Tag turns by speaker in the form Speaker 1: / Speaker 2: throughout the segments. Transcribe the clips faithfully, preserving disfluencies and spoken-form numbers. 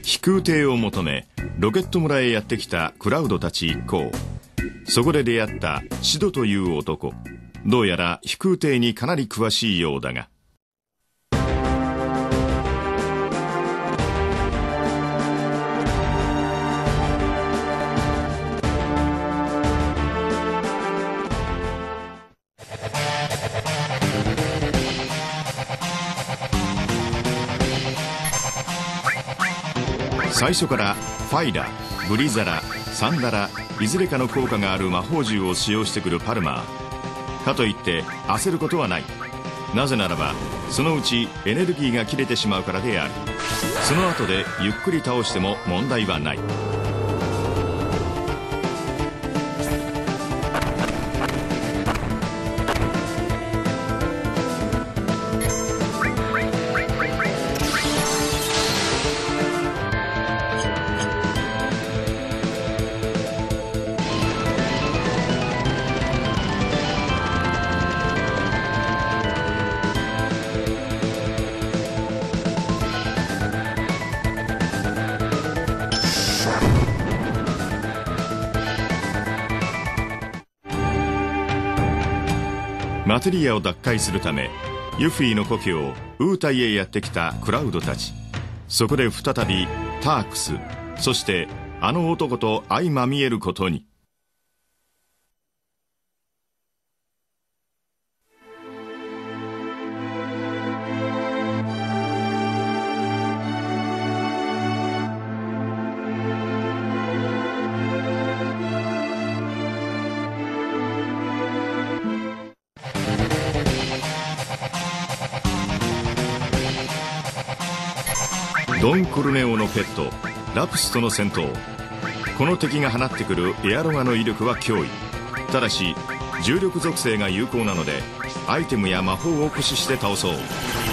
Speaker 1: 飛空艇を求めロケット村へやってきたクラウドたち一行。そこで出会ったシドという男。どうやら飛空艇にかなり詳しいようだが、最初からファイラ、ブリザラ、サンダラ、いずれかの効果がある魔法銃を使用してくるパルマー。かといって焦ることはない。なぜならばそのうちエネルギーが切れてしまうからである。その後でゆっくり倒しても問題はない。マテリアを奪回するためユフィの故郷ウータイへやってきたクラウドたち。そこで再びタークス、そしてあの男と相まみえることに。ドン・コルネオのペットラプスとの戦闘。この敵が放ってくるエアロガの威力は脅威。ただし重力属性が有効なのでアイテムや魔法を駆使して倒そう。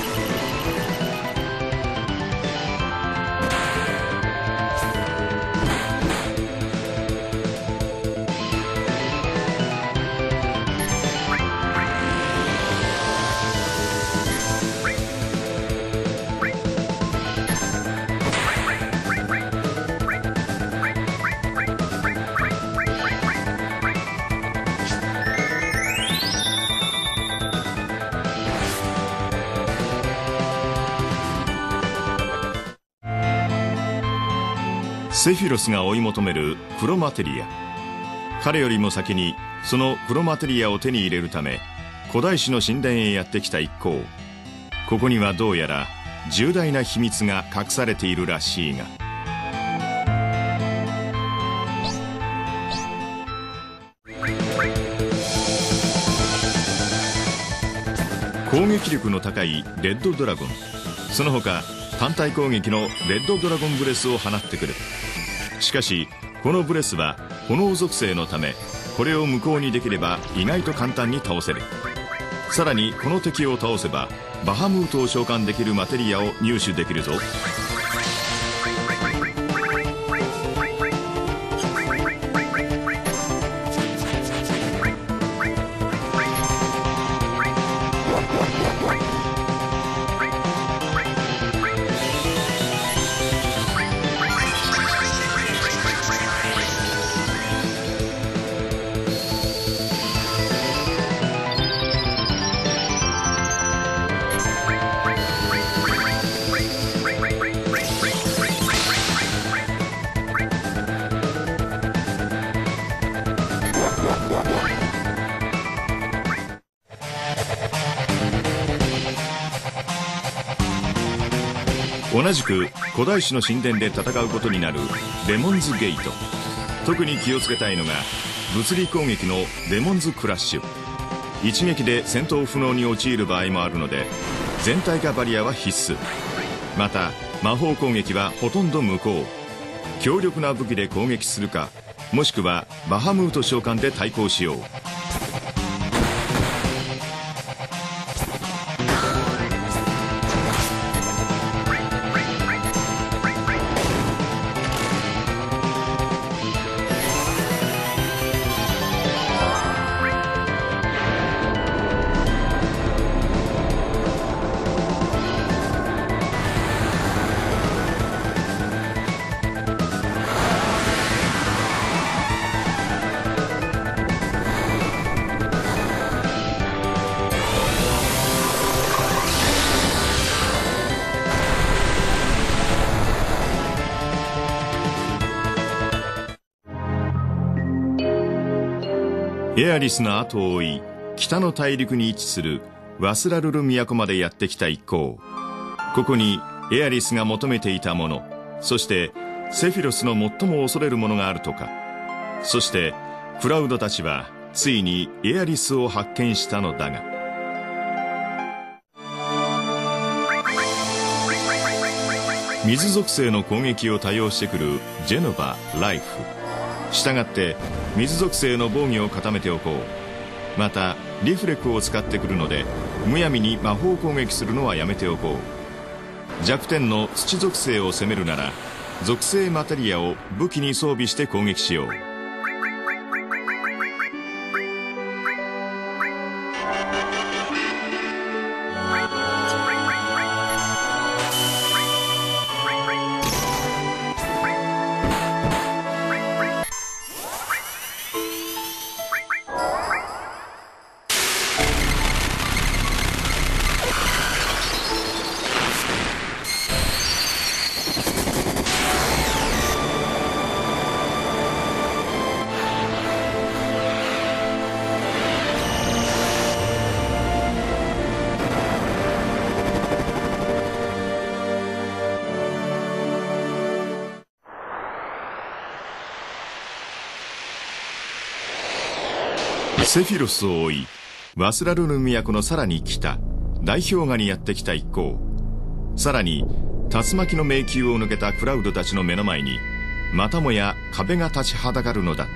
Speaker 1: セフィロスが追い求めるクロマテリア。彼よりも先にそのクロマテリアを手に入れるため古代史の神殿へやってきた一行。ここにはどうやら重大な秘密が隠されているらしいが。攻撃力の高いレッドドラゴン、その他単体攻撃のレッドドラゴンブレスを放ってくる。しかしこのブレスは炎属性のためこれを無効にできれば意外と簡単に倒せる。さらにこの敵を倒せばバハムートを召喚できるマテリアを入手できるぞ。同じく古代史の神殿で戦うことになるデモンズゲート。特に気をつけたいのが物理攻撃のデモンズクラッシュ。一撃で戦闘不能に陥る場合もあるので全体化バリアは必須。また魔法攻撃はほとんど無効。強力な武器で攻撃するか、もしくはバハムート召喚で対抗しよう。 エアリスの後を追い、北の大陸に位置するワスラルル都までやってきた一行。ここにエアリスが求めていたもの、そしてセフィロスの最も恐れるものがあるとか。そしてクラウドたちはついにエアリスを発見したのだが、水属性の攻撃を多用してくるジェノバ、ライフ。したがって水属性の防御を固めておこう。またリフレクを使ってくるので、むやみに魔法攻撃するのはやめておこう。弱点の土属性を攻めるなら、属性マテリアを武器に装備して攻撃しよう。セフィロスを追い、ワスラルル都のさらに北、大氷河にやってきた一行。さらに竜巻の迷宮を抜けたクラウドたちの目の前に、またもや壁が立ちはだかるのだった。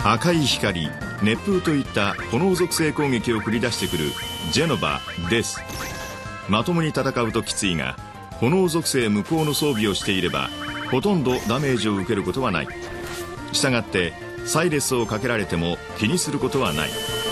Speaker 1: 赤い光、熱風といった炎属性攻撃を繰り出してくるジェノバ、デス。まともに戦うときついが、炎属性無効の装備をしていればほとんどダメージを受けることはない。したがってサイレスをかけられても気にすることはない。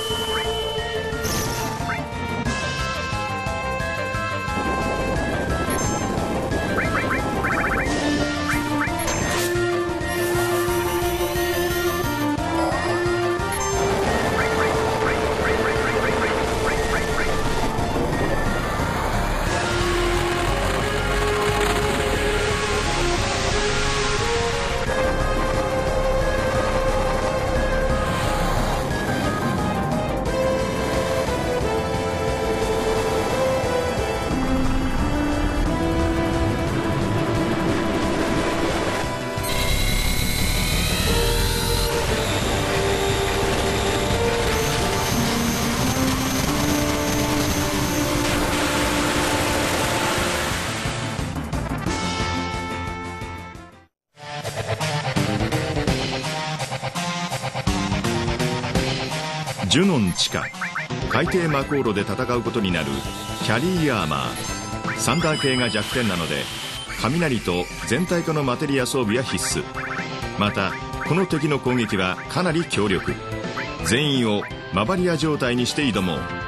Speaker 1: ジュノン地下、海底魔航路で戦うことになるキャリーアーマー。サンダー系が弱点なので、雷と全体化のマテリア装備は必須。またこの敵の攻撃はかなり強力。全員をマバリア状態にして挑もう。